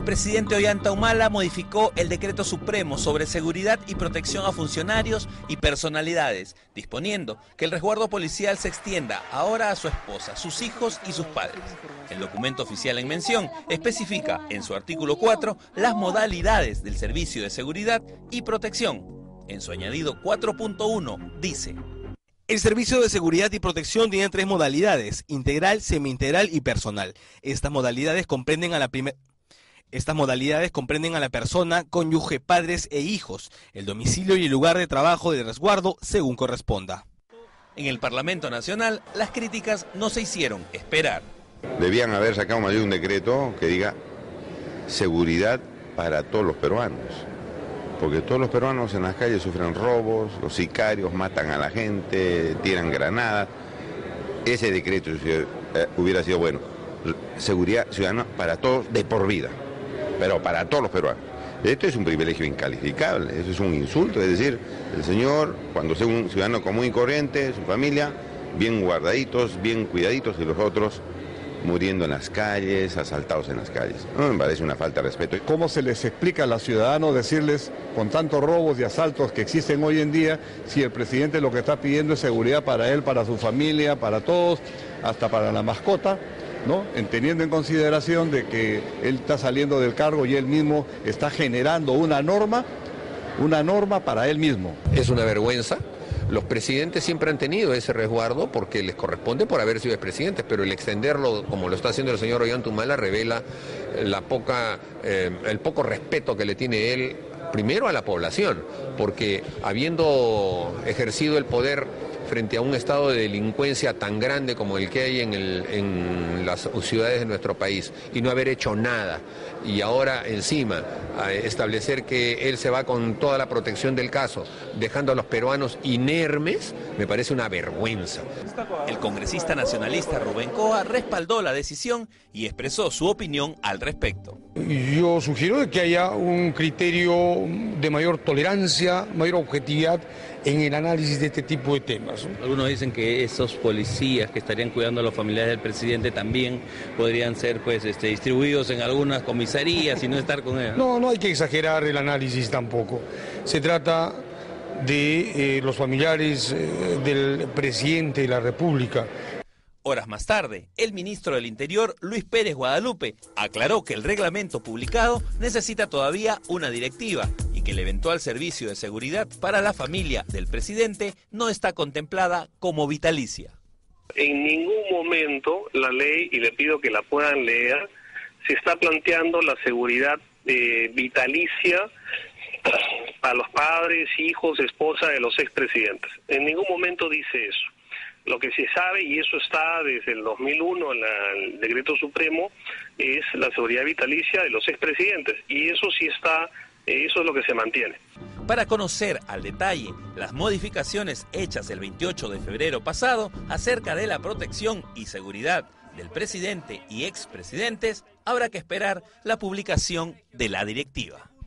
presidente Ollanta Humala modificó el Decreto Supremo sobre seguridad y protección a funcionarios y personalidades, disponiendo que el resguardo policial se extienda ahora a su esposa, sus hijos y sus padres. El documento oficial en mención especifica en su artículo 4 las modalidades del servicio de seguridad y protección. En su añadido 4.1 dice: el servicio de seguridad y protección tiene 3 modalidades: integral, semi-integral y personal. Estas modalidades comprenden a la persona, cónyuge, padres e hijos, el domicilio y el lugar de trabajo del resguardo según corresponda. En el Parlamento Nacional, las críticas no se hicieron esperar. Debían haber sacado un decreto que diga seguridad para todos los peruanos, porque todos los peruanos en las calles sufren robos, los sicarios matan a la gente, tiran granadas. Ese decreto hubiera sido bueno. Seguridad ciudadana para todos de por vida, pero para todos los peruanos. Esto es un privilegio incalificable, eso es un insulto, es decir, el señor, cuando sea un ciudadano común y corriente, su familia, bien guardaditos, bien cuidaditos, y los otros muriendo en las calles, asaltados en las calles. No me parece una falta de respeto. ¿Cómo se les explica a los ciudadanos decirles, con tantos robos y asaltos que existen hoy en día, si el presidente lo que está pidiendo es seguridad para él, para su familia, para todos, hasta para la mascota, ¿no? Teniendo en consideración de que él está saliendo del cargo y él mismo está generando una norma para él mismo? Es una vergüenza. Los presidentes siempre han tenido ese resguardo porque les corresponde por haber sido expresidentes, pero el extenderlo, como lo está haciendo el señor Ollanta Humala, revela el poco respeto que le tiene él, primero a la población, porque habiendo ejercido el poder frente a un estado de delincuencia tan grande como el que hay en las ciudades de nuestro país y no haber hecho nada, y ahora encima establecer que él se va con toda la protección del caso, dejando a los peruanos inermes, me parece una vergüenza. El congresista nacionalista Rubén Coa respaldó la decisión y expresó su opinión al respecto. Yo sugiero que haya un criterio de mayor tolerancia, mayor objetividad en el análisis de este tipo de temas. Algunos dicen que esos policías que estarían cuidando a los familiares del presidente también podrían ser distribuidos en algunas comisarías y no estar con él. No hay que exagerar el análisis tampoco. Se trata de los familiares del presidente de la República. Horas más tarde, el ministro del Interior, Luis Pérez Guadalupe, aclaró que el reglamento publicado necesita todavía una directiva y que el eventual servicio de seguridad para la familia del presidente no está contemplada como vitalicia. En ningún momento la ley, y le pido que la puedan leer, se está planteando la seguridad vitalicia para los padres, hijos, esposa de los expresidentes. En ningún momento dice eso. Lo que se sabe, y eso está desde el 2001 en el Decreto Supremo, es la seguridad vitalicia de los expresidentes, y eso sí está, eso es lo que se mantiene. Para conocer al detalle las modificaciones hechas el 28 de febrero pasado acerca de la protección y seguridad del presidente y expresidentes, habrá que esperar la publicación de la directiva.